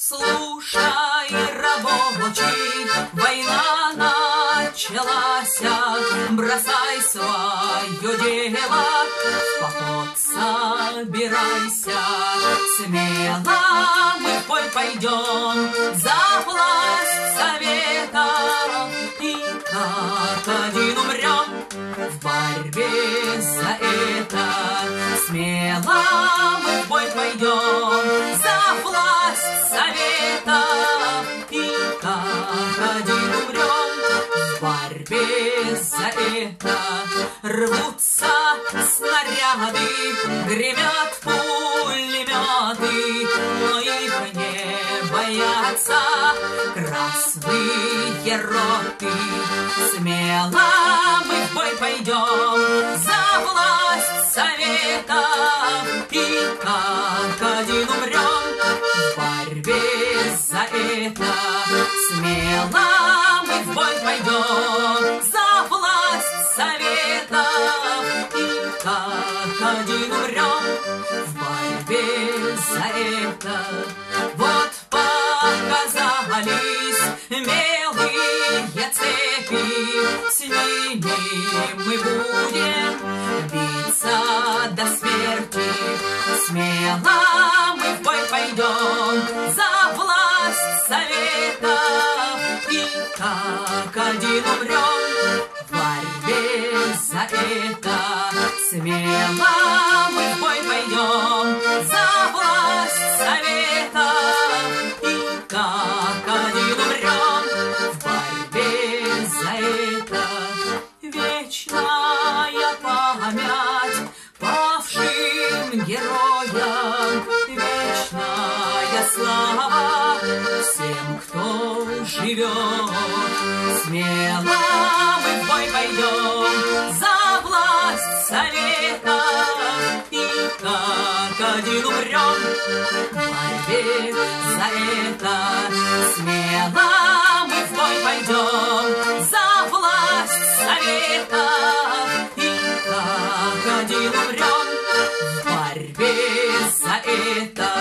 Слушай, рабочий, война началась, бросай свое дело, в поход собирайся. Смело мы в бой пойдем за власть совета, и как один умрем в борьбе за это. Смело мы в бой пойдем за власть совета, и как один умрем в борьбе за это. Рвутся снаряды, гремят пулеметы, но их не боятся красные роты. Смело мы в бой пойдем за власть совета, и как один умрем в борьбе за это. Смело мы в бой пойдем за власть совета, и как один умрем в борьбе за это. Вот показались белые цепи, с ними мы будем биться до смерти. Смело мы в бой пойдем за власть совета, и как один умрем в борьбе за это. Смело мы в бой пойдем за власть совета, и как один умрем в борьбе за это. Вечная память павшим героям, вечная слава всем, кто живет. Смело мы в бой пойдем за власть совета, и как один умрем в борьбе за это. Смело мы в бой пойдем за власть совета, и как один умрем в борьбе за это.